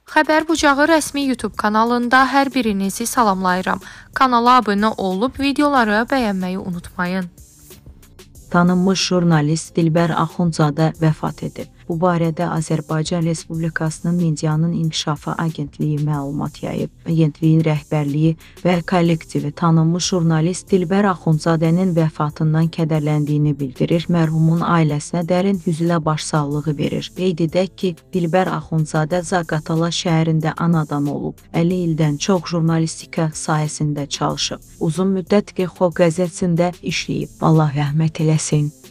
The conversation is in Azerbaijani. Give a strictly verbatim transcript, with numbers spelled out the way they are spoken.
Xəbər Bucağı rəsmi YouTube kanalında hər birinizi salamlayıram. Kanala abunə olub videoları bəyənməyi unutmayın. Tanınmış jurnalist Dilbər Axundzadə vəfat edib. Bu barədə Azərbaycan Respublikasının Medianın İnkişafı Agentliyi məlumat yayıb. Agentliyin rəhbərliyi və kollektivi tanınmış jurnalist Dilbər Axundzadənin vəfatından kədərləndiyini bildirir. Mərhumun ailəsinə dərin hüznlə başsağlığı verir. Qeyd edək ki, Dilbər Axundzadə Zaqatala şəhərində anadan olub. əlli ildən çox jurnalistika sahəsində çalışıb. Uzun müddət Xalq qəzetində işləyib. Allah rəhmət eləsin.